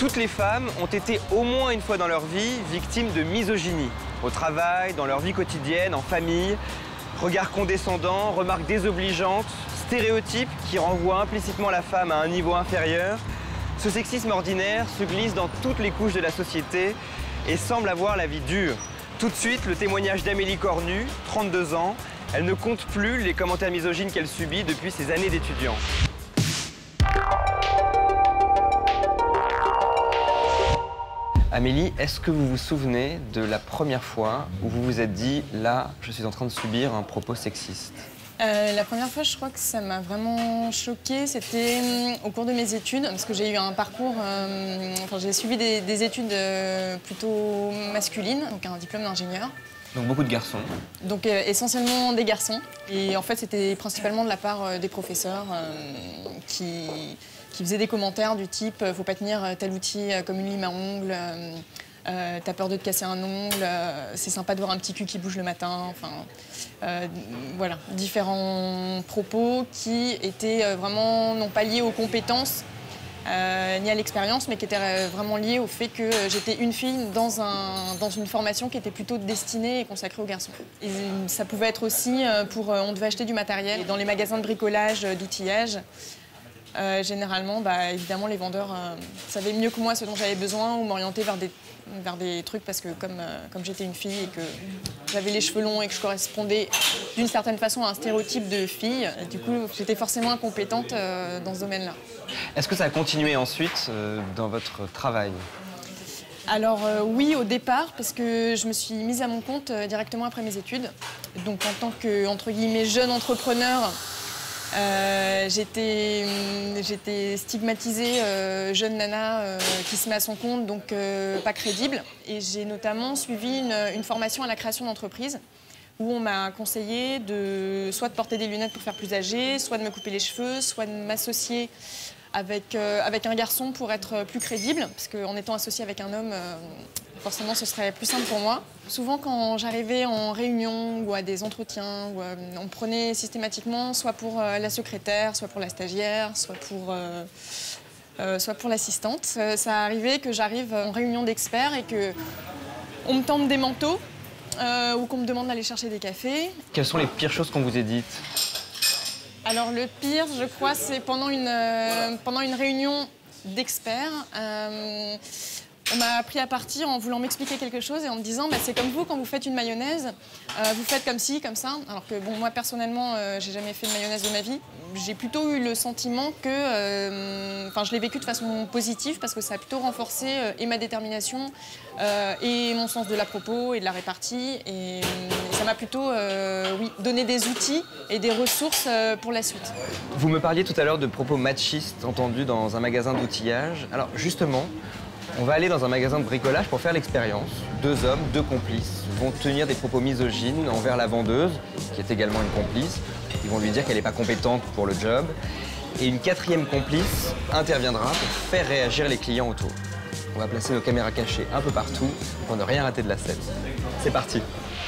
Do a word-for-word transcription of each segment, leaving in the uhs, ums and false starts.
Toutes les femmes ont été au moins une fois dans leur vie victimes de misogynie. Au travail, dans leur vie quotidienne, en famille. Regards condescendants, remarques désobligeantes, stéréotypes qui renvoient implicitement la femme à un niveau inférieur. Ce sexisme ordinaire se glisse dans toutes les couches de la société et semble avoir la vie dure. Tout de suite, le témoignage d'Amélie Cornu, trente-deux ans. Elle ne compte plus les commentaires misogynes qu'elle subit depuis ses années d'étudiant. Amélie, est-ce que vous vous souvenez de la première fois où vous vous êtes dit « là, je suis en train de subir un propos sexiste » Euh, la première fois, je crois que ça m'a vraiment choquée, c'était euh, au cours de mes études, parce que j'ai eu un parcours, euh, enfin j'ai suivi des, des études euh, plutôt masculines, donc un diplôme d'ingénieur. Donc beaucoup de garçons. Donc euh, essentiellement des garçons. Et en fait, c'était principalement de la part euh, des professeurs euh, qui, qui faisaient des commentaires du type euh, « faut pas tenir tel outil euh, comme une lime à ongles euh, ». Euh, t'as peur de te casser un ongle, euh, c'est sympa de voir un petit cul qui bouge le matin, enfin, euh, voilà, différents propos qui étaient euh, vraiment non pas liés aux compétences euh, ni à l'expérience, mais qui étaient euh, vraiment liés au fait que euh, j'étais une fille dans, un, dans une formation qui était plutôt destinée et consacrée aux garçons. Et ça pouvait être aussi euh, pour, euh, on devait acheter du matériel, et dans les magasins de bricolage, euh, d'outillage. Euh, généralement, bah, évidemment, les vendeurs euh, savaient mieux que moi ce dont j'avais besoin ou m'orienter vers des, vers des trucs parce que comme, euh, comme j'étais une fille et que j'avais les cheveux longs et que je correspondais d'une certaine façon à un stéréotype de fille, du coup, j'étais forcément incompétente euh, dans ce domaine-là. Est-ce que ça a continué ensuite euh, dans votre travail ? Alors euh, oui, au départ, parce que je me suis mise à mon compte euh, directement après mes études. Donc en tant que, entre guillemets, jeune entrepreneur, Euh, j'étais j'étais stigmatisée, euh, jeune nana euh, qui se met à son compte, donc euh, pas crédible. Et j'ai notamment suivi une, une formation à la création d'entreprise où on m'a conseillé de soit de porter des lunettes pour faire plus âgée, soit de me couper les cheveux, soit de m'associer avec, euh, avec un garçon pour être plus crédible, parce qu'en étant associée avec un homme, euh, forcément ce serait plus simple pour moi. Souvent quand j'arrivais en réunion ou à des entretiens, où, euh, on me prenait systématiquement soit pour euh, la secrétaire, soit pour la stagiaire, soit pour, euh, euh, soit pour l'assistante. Euh, ça arrivait que j'arrive en réunion d'experts et qu'on me tende des manteaux euh, ou qu'on me demande d'aller chercher des cafés. Quelles sont les pires choses qu'on vous ait dites ? Alors le pire, je crois, c'est pendant une, euh, pendant une réunion d'experts. Euh, on m'a pris à partie en voulant m'expliquer quelque chose et en me disant bah, c'est comme vous quand vous faites une mayonnaise, euh, vous faites comme ci, comme ça. Alors que bon, moi personnellement, euh, j'ai jamais fait de mayonnaise de ma vie. J'ai plutôt eu le sentiment que, euh, enfin, je l'ai vécu de façon positive parce que ça a plutôt renforcé euh, et ma détermination euh, et mon sens de la propos et de la répartie. Et, et ça m'a plutôt, euh, oui, donné des outils et des ressources euh, pour la suite. Vous me parliez tout à l'heure de propos machistes entendus dans un magasin d'outillage. Alors justement, on va aller dans un magasin de bricolage pour faire l'expérience. Deux hommes, deux complices, vont tenir des propos misogynes envers la vendeuse, qui est également une complice. Ils vont lui dire qu'elle n'est pas compétente pour le job. Et une quatrième complice interviendra pour faire réagir les clients autour. On va placer nos caméras cachées un peu partout pour ne rien rater de la scène. C'est parti.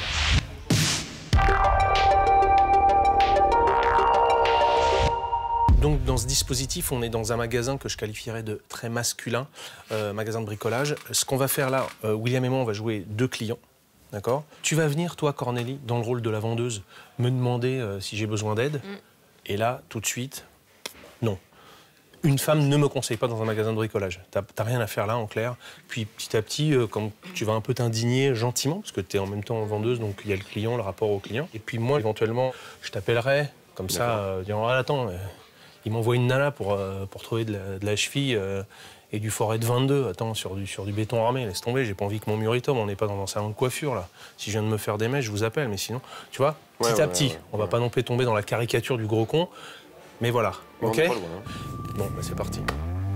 Donc dans ce dispositif, on est dans un magasin que je qualifierais de très masculin, euh, magasin de bricolage. Ce qu'on va faire là, euh, William et moi, on va jouer deux clients, d'accord ? Tu vas venir, toi, Cornélie, dans le rôle de la vendeuse, me demander euh, si j'ai besoin d'aide. Mm. Et là, tout de suite, non. Une femme ne me conseille pas dans un magasin de bricolage. T'as t'as rien à faire là, en clair. Puis petit à petit, euh, quand tu vas un peu t'indigner gentiment, parce que tu es en même temps vendeuse, donc il y a le client, le rapport au client. Et puis moi, éventuellement, je t'appellerai, comme ça, euh, disant, ah, attends, euh, il m'envoie une nana pour, euh, pour trouver de la, de la cheville euh, et du forêt de vingt-deux. Attends, sur du, sur du béton armé, laisse tomber, j'ai pas envie que mon mur y tombe, on n'est pas dans un salon de coiffure, là. Si je viens de me faire des mèches, je vous appelle, mais sinon, tu vois, petit ouais, à ouais, petit, ouais, on va ouais. pas non plus tomber dans la caricature du gros con, mais voilà, bon, ok ? Loin, hein. Bon, bah c'est parti.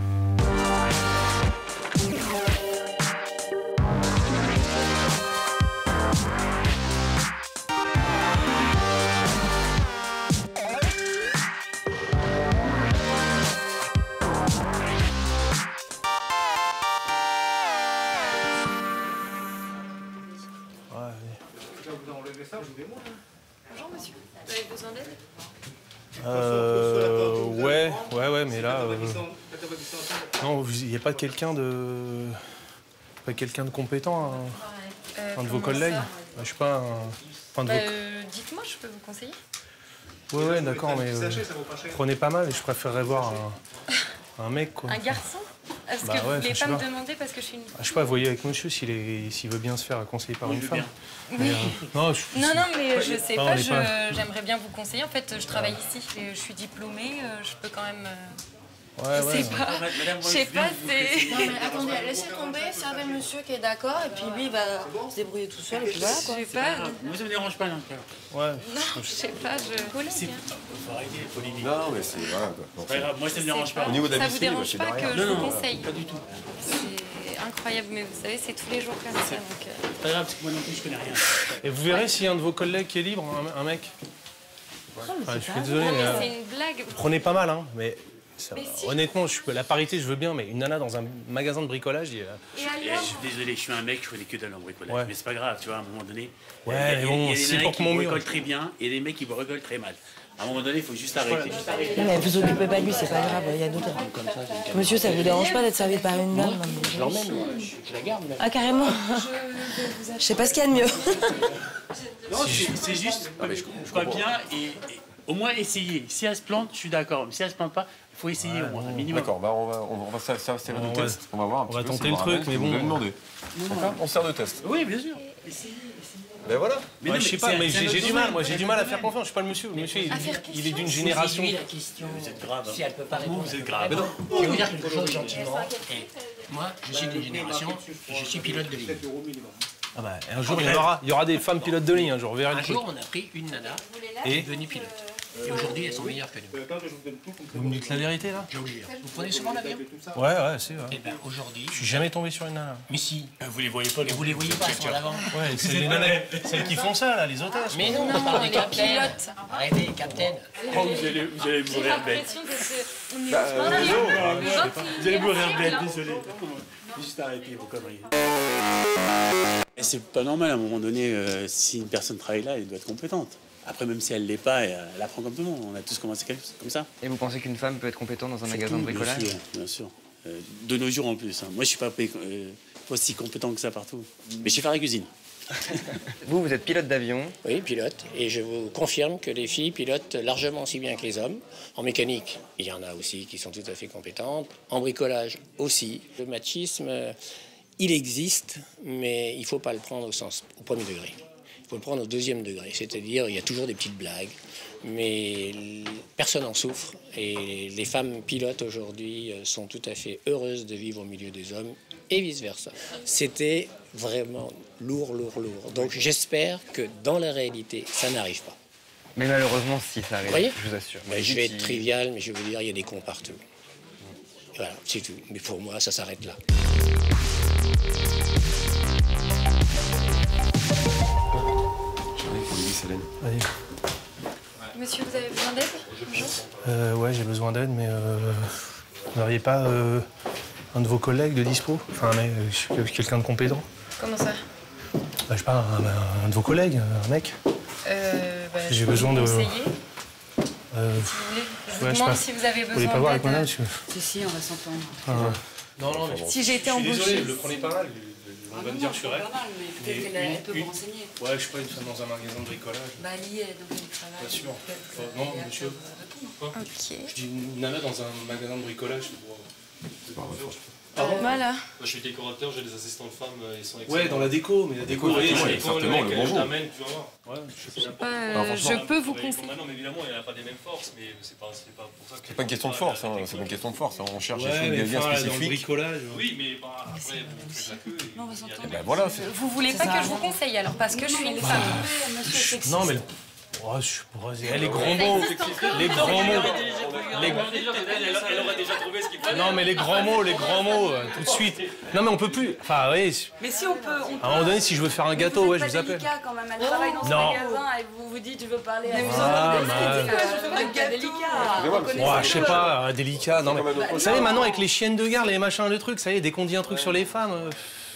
Bonjour monsieur, vous avez besoin d'aide ? Euh, ouais, ouais, ouais, mais là, euh, Non, il n'y a pas quelqu'un de... pas quelqu'un de compétent, un, Euh, un de vos comment collègues ça? Je sais pas, un... enfin, de Bah, vos... euh, dites-moi, je peux vous conseiller. Ouais, ouais, d'accord, mais euh, prenez pas mal et je préférerais voir un, un mec, quoi. Un garçon? Est-ce Bah que vous ouais, voulez je sais pas me pas. demander parce que je suis une... Ah, je sais pas, voyez avec monsieur s'il est... s'il veut bien se faire conseiller par une femme. Mais, euh, non, je... Non, non, mais je sais Non, on pas, est je- pas- j'aimerais bien vous conseiller. En fait, je travaille ici, je, je suis diplômée, euh, je peux quand même... euh, Ouais, je ouais, sais pas, je sais pas, c'est... Non mais attendez, laissez tomber, servez le monsieur qui est d'accord et puis lui il va se débrouiller tout seul et puis voilà quoi. Je sais pas, Moi, ça me dérange pas, non. ouais. non, je sais pas, je... Collègue, hein. Faut arrêter les polémiques. Non, mais c'est voilà quoi. Non, C'est pas grave, moi, ça me Je dérange sais pas. pas. Au niveau de la Ça vous vitrine, dérange c'est pas derrière. que je Non, vous non, conseille? pas du tout. C'est incroyable, mais vous savez, c'est tous les jours comme ça, donc... euh, C'est pas grave, parce que moi non plus, je connais rien. Et vous verrez s'il y a un de vos collègues qui est libre, un, un mec. Enfin, je suis désolé, Non, mais... mais euh, c'est une blague. Prenez pas mal, hein, mais... ça- Mais si. Honnêtement, je peux- la parité, je veux bien, mais une nana dans un magasin de bricolage, il y a... Et Et alors? je suis désolé, je suis un mec, je connais que dalle en bricolage. Ouais. Mais c'est pas grave, tu vois, à un moment donné. Ouais, il y a- mais il y a- bon, il y a des c'est nanas pour qui mon mur. bricolent très bien et des mecs qui bricolent très mal. À un moment donné, il faut juste arrêter. Juste arrêter. Non mais vous occupez pas de lui, c'est pas grave, il y a d'autres. Monsieur, ça vous dérange pas d'être servi par une dame? Non, mais- Je l'emmène, moi. Je, je la garde. Ah carrément. Je sais pas ce qu'il y a de mieux. Non, c'est c'est juste, je crois bien, et, et au moins essayer. Si elle se plante, je suis d'accord. Mais si elle se plante pas, il faut essayer au moins, un minimum. D'accord, bah on va, on va, ça, ça va servir de On test. On va voir un on petit va peu, tenter c'est le voir truc, un mec, mais vous bon. avez demandé. D'accord, on sert de test. Oui, bien sûr. Ben voilà. Mais Ouais, non, je sais mais pas, c'est- mais c'est j'ai un j'ai autre du mal, domaine. moi j'ai du mal à faire confiance, je suis pas le monsieur. Le monsieur, il, il est d'une génération... Posez-lui la question. Vous êtes grave. hein. Si elle peut pas répondre, Vous elle êtes peut grave. pas répondre. Je vais vous dire quelque chose gentiment. Et moi, je suis d'une génération, je suis pilote de ligne. Ah bah, un jour, il y, en aura, il y aura des femmes pilotes de ligne, un jour, verrez le Un truc. jour, on a pris une nana qui Et est devenue pilote. Et aujourd'hui, elles sont meilleures que nous. vous me dites la vérité, là? Je vous jure. Vous prenez souvent l'avion? Ouais, ouais, c'est vrai. Eh bien, aujourd'hui, Je suis jamais tombé sur une nana. mais si. Vous les voyez pas, Et vous les voyez pas, elles sont en avant. Ouais, c'est les nanas, celles qui font ça, là, les hôtesses. Mais non, on Non, parle des les capitaines. pilotes. Arrêtez, capitaine. Oh, vous allez, vous allez J'ai mourir bête. l'impression que c'est... On est Bah, au euh, vingt- Vous allez mourir bête, désolé. Juste arrêtez vos conneries. Et c'est pas normal à un moment donné, euh, si une personne travaille là, elle doit être compétente. Après, même si elle l'est pas, elle, elle apprend comme tout le monde. On a tous commencé comme ça. Et vous pensez qu'une femme peut être compétente dans un magasin de Surtout, bricolage? Bien sûr, bien sûr. Euh, de nos jours en plus. hein. Moi, je suis pas, payé- euh, pas aussi compétent que ça partout. Mais je sais faire la cuisine. Vous, vous êtes pilote d'avion. Oui, pilote. Et je vous confirme que les filles pilotent largement aussi bien que les hommes. En mécanique, il y en a aussi qui sont tout à fait compétentes. En bricolage aussi. Le machisme, euh, il existe, mais il ne faut pas le prendre au sens, au premier degré. Il faut le prendre au deuxième degré. C'est-à-dire, il y a toujours des petites blagues, mais l- personne n'en souffre. Et les femmes pilotes aujourd'hui euh, sont tout à fait heureuses de vivre au milieu des hommes et vice-versa. C'était vraiment lourd, lourd, lourd. Donc j'espère que dans la réalité, ça n'arrive pas. Mais malheureusement, si, ça arrive, Vous voyez je vous assure. Mais je vais être trivial, mais je vais vous dire, il y a des cons partout. Voilà, c'est tout. Mais pour moi, ça s'arrête là. J'arrive pour Louis Hélène. Allez. Monsieur, vous avez besoin d'aide? Bonjour. Euh, ouais, j'ai besoin d'aide, mais euh, vous n'auriez pas euh, un de vos collègues de dispo? Enfin, mais, euh, je sais, quelqu'un de compétent? Comment ça? Bah, je sais pas, un, un de vos collègues, un mec? Euh, bah, J'ai je peux besoin vous de- conseiller, Euh, si vous voulez. Je vous ouais, je sais demande pas. si vous avez Vous voulez besoin pas voir avec d'aide. madame? parce que- Si si, on va s'entendre. Enfin, non, non, mais Si j'ai été je suis embauchée. désolé, le prenez pas mal. On va me dire que je suis vrai. mais peut-être qu'elle- elle peut vous renseigner. Ouais, je suis pas une femme dans un magasin de bricolage. Bah, elle y est, donc elle travaille. Pas sûr. Enfin, non, monsieur. Quoi Ok. Je dis une nana dans un magasin de bricolage. c'est pour- Voilà. Moi, je suis décorateur, j'ai des assistants de femmes, euh, ils sont excellents. Ouais, dans la déco, mais la déco, vous voyez, ouais, c'est- ouais, certainement, le mec, bonjour. je t'amène, tu vas voir. Ouais, je sais pas. Euh, Alors, franchement, je peux vous Mais conseiller. Non, mais évidemment, il n'y a pas les mêmes forces, mais c'est pas, c'est pas pour ça que. C'est pas une question de force, hein, c'est pas une question de force. hein. On cherche des Ouais, choses mais bien enfin, dans le spécifiques. bricolage. Oui, mais bah, après, vous faites la queue. Et Non, on va il y a s'entendre. des- Ben voilà, c'est- Vous voulez pas que je vous conseille alors parce que je suis une femme. Non, mais. Oh, je suis pas- eh, les grands mots, les grands mots, les- Elle aurait déjà trouvé ce qu'il fallait. non mais les grands mots, les grands mots, euh, tout de suite. Non mais on peut plus. Enfin oui. Mais si on peut, on À un moment donné, si je veux faire un gâteau, ouais, je vous appelle. quand même, elle travaille dans Non. magasin et vous vous dites, je veux parler à Ah, mal. un gâteau. Ouais, je sais pas, euh, délicat. Non mais. Vous savez maintenant avec les chiennes de gare, les machins, le truc, ça y est, dès qu'on dit un truc sur les femmes. euh,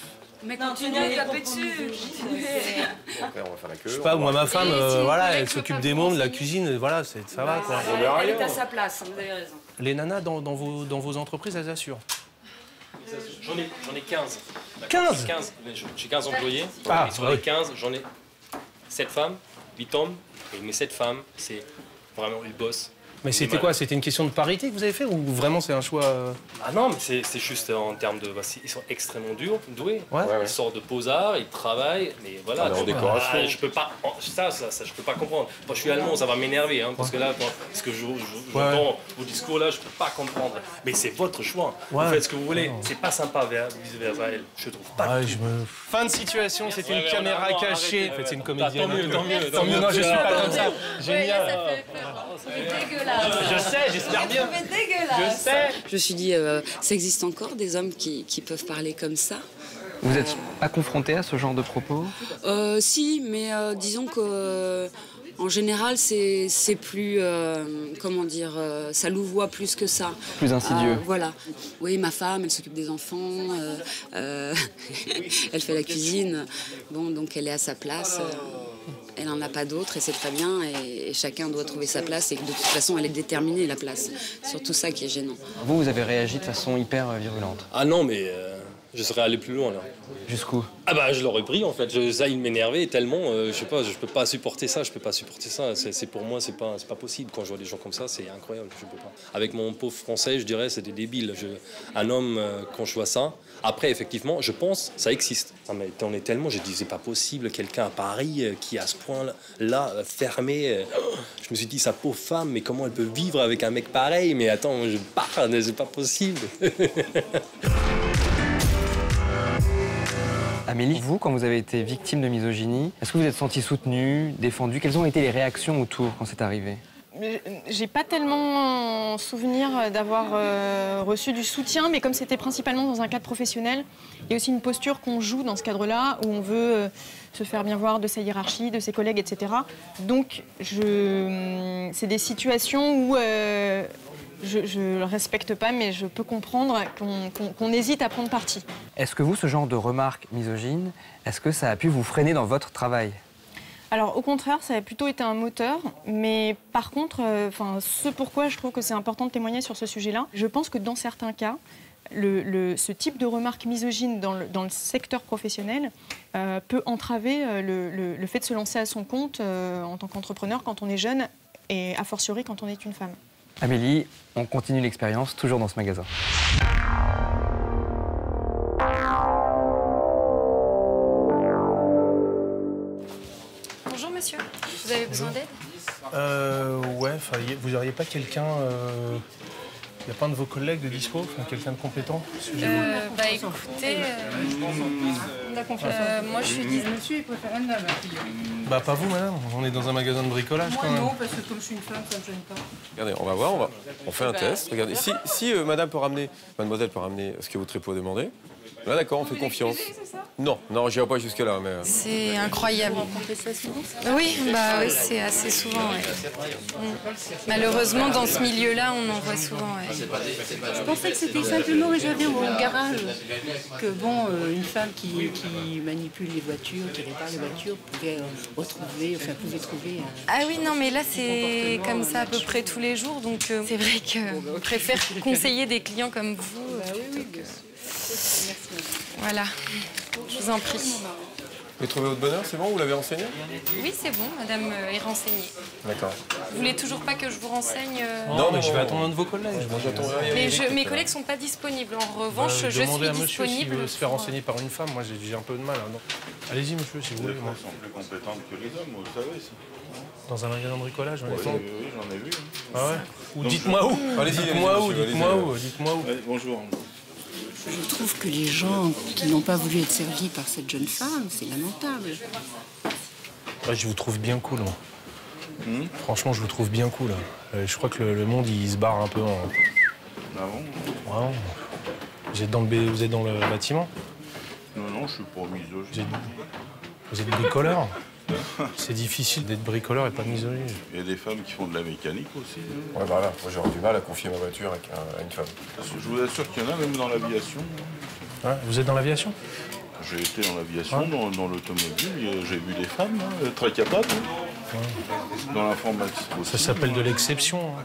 Mais continuez à taper dessus. Après, on va faire la queue. Je sais pas, moi, ma femme, Et euh, si vous voilà, voulez elle que s'occupe papa des mondes, de la enseigne. cuisine, voilà, c'est- ça va, quoi. Elle, elle est à sa place, vous avez raison. Les nanas, dans, dans, vos, dans vos entreprises, elles assurent. J'en ai, j'en ai quinze. quinze quinze J'ai quinze employés. Ah, et sur bah les oui. quinze, j'en ai sept femmes, huit hommes. Et mes sept femmes, c'est vraiment, ils bossent. Mais c'était quoi? C'était une question de parité que vous avez fait ou vraiment c'est un choix euh... Ah non, mais c'est c'est juste en termes de... Bah, c'est- ils sont extrêmement durs, doués. Ouais. Ils sortent de Beaux-Arts, ils travaillent, mais voilà. Ah, mais en tu- décoration. ah, je peux pas... en- Ça, ça, ça, je peux pas comprendre. Moi, je suis allemand, ça va m'énerver, hein, parce que là, quand, ce que je- je- Ouais. j'entends au discours là, je peux pas comprendre. Mais c'est votre choix. Ouais. Vous faites ce que vous voulez. Non. C'est pas sympa vers vice-versa elle. Je trouve pas. Ouais, je me... Fin de situation, c'était une Ouais, caméra vraiment, cachée. arrêtez. En fait, c'est une Bah, comédienne. tant mieux, tant mieux, Tant mieux, non, je suis pas comme ça. Génial. C'est dégueulasse. Je sais, j'espère bien. Je sais. Je me suis dit, euh, ça existe encore des hommes qui, qui peuvent parler comme ça. Vous n'êtes pas confronté à ce genre de propos? euh, Si, mais euh, disons que euh, en général, c'est c'est plus, euh, comment dire, euh, ça louvoie plus que ça. Plus insidieux. Euh, voilà. Oui, ma femme, elle s'occupe des enfants, euh, euh, elle fait la cuisine. Bon, donc elle est à sa place. euh, Elle n'en a pas d'autre et c'est très bien et, et chacun doit trouver sa place et de toute façon elle est déterminée la place. C'est surtout ça qui est gênant. Vous, vous avez réagi de façon hyper euh, virulente. Ah non, mais euh, je serais allé plus loin là. Jusqu'où? Ah bah je l'aurais pris en fait. Je, ça il m'énervait tellement. euh, je sais pas, je peux pas supporter ça. Je peux pas supporter ça. C'est c'est- pour moi c'est pas c'est pas possible. Quand je vois des gens comme ça, c'est incroyable. Je peux pas. Avec mon pauvre français, je dirais c'est des débiles. Je, un homme euh, quand je vois ça. Après effectivement, je pense ça existe. Ah, mais t'en es tellement. Je dis c'est pas possible. Quelqu'un à Paris euh, qui est à ce point là euh, fermé. euh, je me suis dit sa pauvre femme. Mais comment elle peut vivre avec un mec pareil? Mais attends, je parle. C'est pas possible. Amélie, vous, quand vous avez été victime de misogynie, est-ce que vous êtes senti soutenue, défendue? Quelles ont été les réactions autour quand c'est arrivé? J'ai pas tellement souvenir d'avoir euh, reçu du soutien, mais comme c'était principalement dans un cadre professionnel, il y a aussi une posture qu'on joue dans ce cadre-là, où on veut euh, se faire bien voir de sa hiérarchie, de ses collègues, et cetera. Donc, je... c'est des situations où euh, je ne le respecte pas, mais je peux comprendre qu'on qu'on, qu'on hésite à prendre parti. Est-ce que vous, ce genre de remarques misogynes, est-ce que ça a pu vous freiner dans votre travail? Alors, au contraire, ça a plutôt été un moteur, mais par contre, euh, ce pourquoi je trouve que c'est important de témoigner sur ce sujet-là, je pense que dans certains cas, le, le, ce type de remarques misogynes dans le, dans le secteur professionnel euh, peut entraver euh, le, le, le fait de se lancer à son compte euh, en tant qu'entrepreneur quand on est jeune et a fortiori quand on est une femme. Amélie, on continue l'expérience, toujours dans ce magasin. Bonjour monsieur, vous avez besoin d'aide? Euh, ouais, vous auriez pas quelqu'un... Euh... Il n'y a pas un de vos collègues de dispo, enfin, quelqu'un de compétent? euh, Bah écoutez, euh, euh, moi je suis dis... Monsieur, il préfère un homme. Bah pas vous, madame, on est dans un magasin de bricolage Moi quand même. non, parce que comme je suis une femme, ça ne me gêne pas. Regardez, on va voir, on, va... on fait un test. Regardez, si, si euh, madame peut ramener, mademoiselle peut ramener ce que votre époux a demandé, là d'accord, on fait confiance. Non, non, j'irai pas jusque là, mais... C'est incroyable. Oui, bah oui, c'est assez souvent. Ouais. Mm. Malheureusement, dans ce milieu-là, on en voit souvent. Ouais. Je pensais que c'était simplement réservé au garage. Que bon, euh, une femme qui, qui manipule les voitures, qui répare les voitures, pouvait euh, retrouver, enfin pouvait trouver. Euh, Ah oui, non, mais là, c'est comme ça à peu près tous les jours. Donc, euh, c'est vrai que je préfère conseiller des clients comme vous. Bah oui, oui. Que... Voilà, je vous en prie. Vous avez trouvé votre bonheur, c'est bon? Vous l'avez renseigné? Oui, c'est bon, madame est renseignée. D'accord. Vous voulez toujours pas que je vous renseigne euh... Non, mais je vais attendre un de vos collègues. Moi, j'attends rien. Mais je, mes collègues sont pas disponibles. En revanche, Bah, je demandez suis à monsieur s'il disponible. veut se faire renseigner par une femme. Moi, j'ai un peu de mal. Hein, allez-y, monsieur, si vous voulez. Moi. Elles sont plus compétentes que les hommes, vous le savez, ça. Dans un magasin de bricolage, on Oui, est oui, oui, j'en ai vu. Ah ouais? Ou dites-moi où? Allez-y, dites-moi où, allez-y, dites-moi allez-y. où, dites-moi où. Ouais, bonjour. Je trouve que les gens qui n'ont pas voulu être servis par cette jeune femme, c'est lamentable. Ouais, je vous trouve bien cool. Moi. Hmm Franchement, je vous trouve bien cool. Euh, je crois que le, le monde, il se barre un peu en... Ah bon? Vraiment. Vous êtes dans le, b- vous êtes dans le bâtiment? Non, non, je suis pas misogyne. Vous êtes, vous êtes bricoleur? C'est difficile d'être bricoleur et pas misogyne. Il y a des femmes qui font de la mécanique aussi. Hein. Ouais, voilà, moi j'aurais du mal à confier ma voiture à une femme. Parce que je vous assure qu'il y en a même dans l'aviation. Ouais, vous êtes dans l'aviation? J'ai été dans l'aviation, ouais. dans, dans l'automobile, j'ai vu des femmes hein, très capables. Hein. Ouais. Dans l'informatique aussi. Ça s'appelle de l'exception. Hein.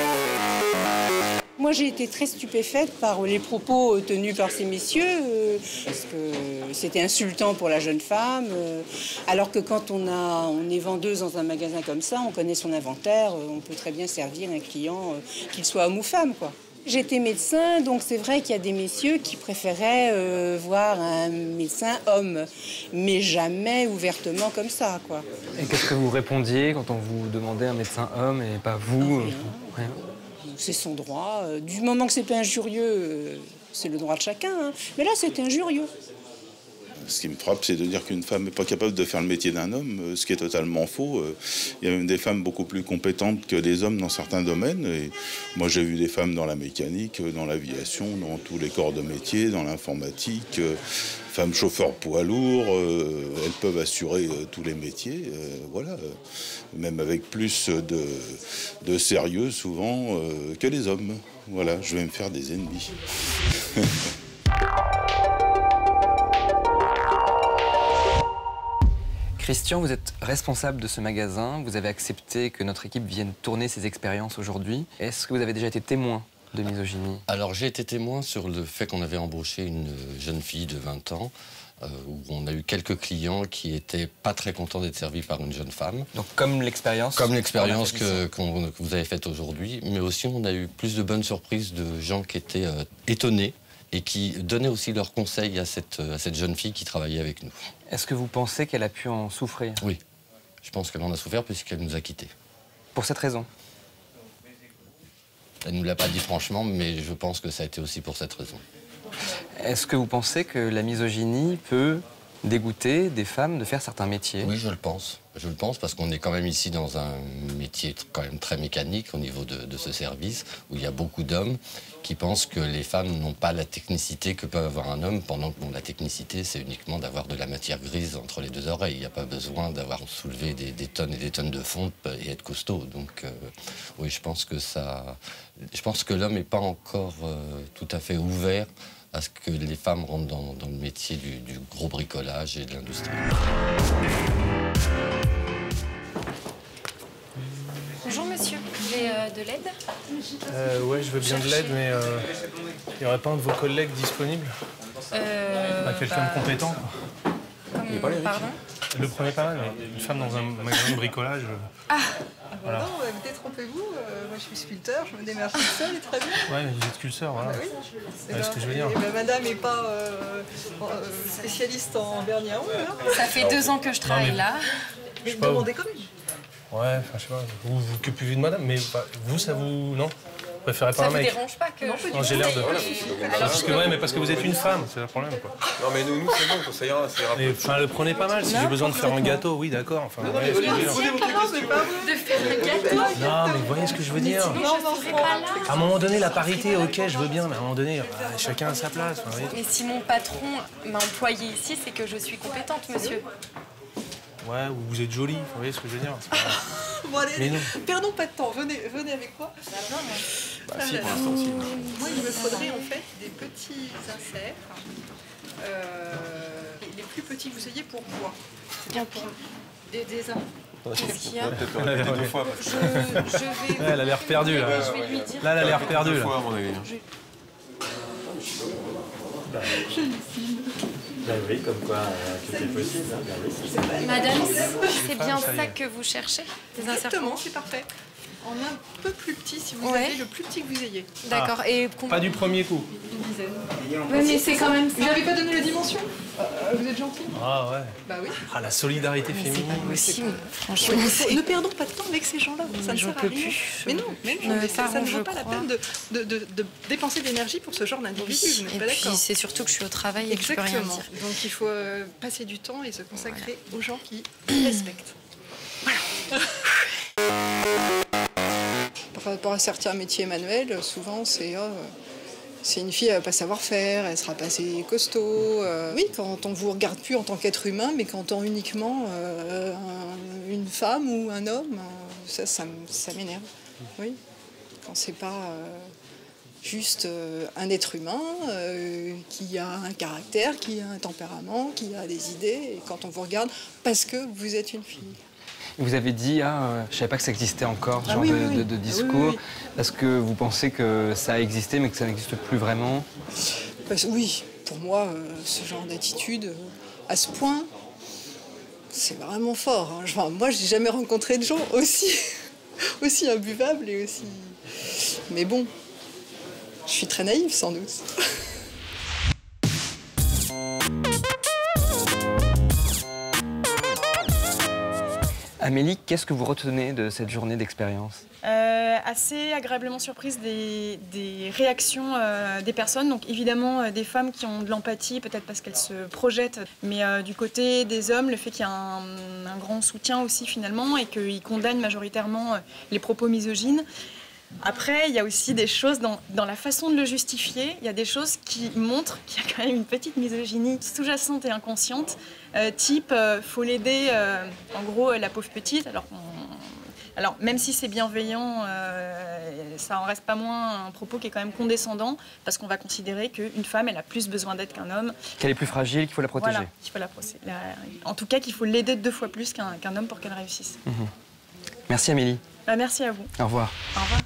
Moi, j'ai été très stupéfaite par les propos tenus par ces messieurs, euh, parce que c'était insultant pour la jeune femme, euh, alors que quand on, a, on est vendeuse dans un magasin comme ça, on connaît son inventaire, euh, on peut très bien servir un client, euh, qu'il soit homme ou femme, quoi. J'étais médecin, donc c'est vrai qu'il y a des messieurs qui préféraient euh, voir un médecin homme, mais jamais ouvertement comme ça, quoi. Et qu'est-ce que vous répondiez quand on vous demandait un médecin homme et pas vous? Rien. Rien. C'est son droit. Du moment que c'est pas injurieux, c'est le droit de chacun. Hein. Mais là, c'est injurieux. Ce qui me frappe, c'est de dire qu'une femme n'est pas capable de faire le métier d'un homme, ce qui est totalement faux. Il y a même des femmes beaucoup plus compétentes que des hommes dans certains domaines. Et moi, j'ai vu des femmes dans la mécanique, dans l'aviation, dans tous les corps de métier, dans l'informatique. Femmes chauffeurs poids lourds, euh, elles peuvent assurer euh, tous les métiers, euh, voilà, euh, même avec plus de, de sérieux souvent euh, que les hommes. Voilà, je vais me faire des ennemis. Christian, vous êtes responsable de ce magasin. Vous avez accepté que notre équipe vienne tourner ses expériences aujourd'hui. Est-ce que vous avez déjà été témoin de misogynie? Alors j'ai été témoin sur le fait qu'on avait embauché une jeune fille de vingt ans, euh, où on a eu quelques clients qui étaient pas très contents d'être servis par une jeune femme. Donc comme l'expérience Comme l'expérience que, qu'on, que vous avez faite aujourd'hui, mais aussi on a eu plus de bonnes surprises de gens qui étaient euh, étonnés et qui donnaient aussi leurs conseils à cette, à cette jeune fille qui travaillait avec nous. Est-ce que vous pensez qu'elle a pu en souffrir? Oui, je pense qu'elle en a souffert puisqu'elle nous a quittés. Pour cette raison? Elle ne nous l'a pas dit franchement, mais je pense que ça a été aussi pour cette raison. Est-ce que vous pensez que la misogynie peut dégoûter des femmes de faire certains métiers? Oui, je le pense. Je le pense parce qu'on est quand même ici dans un métier quand même très mécanique au niveau de, de ce service, où il y a beaucoup d'hommes qui pensent que les femmes n'ont pas la technicité que peut avoir un homme, pendant que bon, la technicité, c'est uniquement d'avoir de la matière grise entre les deux oreilles. Il n'y a pas besoin d'avoir soulevé des, des tonnes et des tonnes de fonte et être costaud. Donc euh, oui, je pense que ça... Je pense que l'homme n'est pas encore euh, tout à fait ouvert à ce que les femmes rentrent dans, dans le métier du, du gros bricolage et de l'industrie. Bonjour monsieur, vous voulez euh, de l'aide? euh, Ouais, je veux bien de l'aide, mais il euh, n'y aurait pas un de vos collègues disponible? euh, bah, Quelqu'un bah... de compétent. Comme... Pardon? Le premier pas mal, mais une femme dans un magasin de bricolage. Ah, voilà. Non, euh, détrompez-vous, euh, moi je suis sculpteur, je me démarche toute seule et très bien. Ouais, mais vous êtes sculpteur, voilà. Bah oui. C'est ouais, ce que je veux dire. Et bah, madame n'est pas euh, spécialiste en vernis à ongles. Hein. Ça fait deux ans que je travaille non, mais... là. Mais vous demandez comme Ouais, enfin je sais pas, vous vous occupez plus de madame, mais bah, vous ça vous... non? Vous préférez pas ça un mec? Ça vous dérange pas que... Non, non j'ai l'air de... Voilà. Alors, parce que, ouais, mais parce que vous êtes une femme, c'est le problème, quoi. Non, mais nous, nous c'est bon, ça ira, ça ira. Mais, enfin, le prenez pas mal, si j'ai besoin de faire un gâteau, oui, d'accord. Enfin, non, ouais, non, mais de faire un gâteau. Non, mais vous voyez ce que je veux dire? À un moment donné, la parité, ok, je veux bien, mais à un moment donné, bah, chacun a sa place. Enfin, mais si mon patron m'a employé ici, c'est que je suis compétente, monsieur. Ouais, ou vous êtes jolie, vous voyez ce que je veux dire? Bon, allez, allez. Perdons pas de temps, venez, venez avec moi. Bah, si, pour l'instant, si. Moi, il me faudrait en fait des petits inserts, euh, les plus petits que vous ayez pour bois. C'est bien pour des, des Qu'est-ce qu'il y a? Deux fois. Je, je vais... Ouais, elle a l'air perdue, là. Je vais lui dire. Là, elle a l'air perdue, là. Deux fois, à mon avis. Je l'estime. Bah oui, comme quoi, euh, tout est possible. Hein, bah oui. Madame, c'est bien ça que vous cherchez? Exactement, c'est parfait. En un peu plus petit, si vous ouais. avez le plus petit que vous ayez. D'accord. Ah, et pas du premier coup. Une dizaine. Oui, mais c'est quand même ça. Vous n'avez pas donné la dimension? euh, Vous êtes gentil? Ah ouais. Bah oui. Ah, la solidarité mais féminine. C'est pas possible, franchement. Ouais, ne perdons pas de temps avec ces gens-là. Ça ne sert à rien. Plus. Mais non, mais non, mais mais ça, ça ne vaut je pas crois. la peine de, de, de, de dépenser d'énergie pour ce genre d'individu. Oui. Vous n'êtes et pas d'accord? puis c'est surtout que je suis au travail et que je peux rien dire. Donc il faut euh, passer du temps et se consacrer voilà. aux gens qui respectent. Voilà. Par rapport à certains métiers manuels, souvent c'est euh, c'est une fille, elle va pas savoir faire, elle sera pas assez costaud. Euh, oui, quand on vous regarde plus en tant qu'être humain, mais quand on uniquement euh, un, une femme ou un homme, euh, ça, ça, ça m'énerve. Oui, quand c'est pas euh, juste euh, un être humain euh, qui a un caractère, qui a un tempérament, qui a des idées, et quand on vous regarde, parce que vous êtes une fille. Vous avez dit, ah, euh, je ne savais pas que ça existait encore, ce Ah genre oui, de, oui, oui. de- de Ah oui, discours. oui, oui. Est-ce que vous pensez que ça a existé, mais que ça n'existe plus vraiment? Parce, oui, pour moi, euh, ce genre d'attitude, euh, à ce point, c'est vraiment fort. Hein. Enfin, moi, je n'ai jamais rencontré de gens aussi, aussi imbuvables et aussi... Mais bon, je suis très naïve, sans doute. Amélie, qu'est-ce que vous retenez de cette journée d'expérience? Euh, assez agréablement surprise des, des réactions euh, des personnes. Donc évidemment euh, des femmes qui ont de l'empathie, peut-être parce qu'elles se projettent, mais euh, du côté des hommes, le fait qu'il y a un, un grand soutien aussi finalement et qu'ils condamnent majoritairement euh, les propos misogynes. Après, il y a aussi des choses dans, dans la façon de le justifier. Il y a des choses qui montrent qu'il y a quand même une petite misogynie sous-jacente et inconsciente, euh, type euh, faut l'aider, euh, en gros, euh, la pauvre petite. Alors, on, alors même si c'est bienveillant, euh, ça en reste pas moins un propos qui est quand même condescendant, parce qu'on va considérer qu'une femme, elle a plus besoin d'aide qu'un homme. Qu'elle est plus fragile, qu'il faut la protéger. Voilà, qu'il faut la, la, en tout cas, qu'il faut l'aider deux fois plus qu'un qu'un homme pour qu'elle réussisse. Mmh. Merci Amélie. Bah, merci à vous. Au revoir. Au revoir.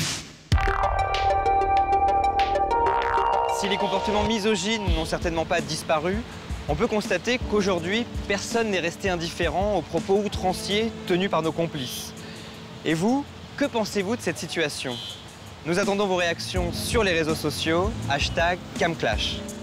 Si les comportements misogynes n'ont certainement pas disparu, on peut constater qu'aujourd'hui, personne n'est resté indifférent aux propos outranciers tenus par nos complices. Et vous, que pensez-vous de cette situation? Nous attendons vos réactions sur les réseaux sociaux, hashtag Camclash.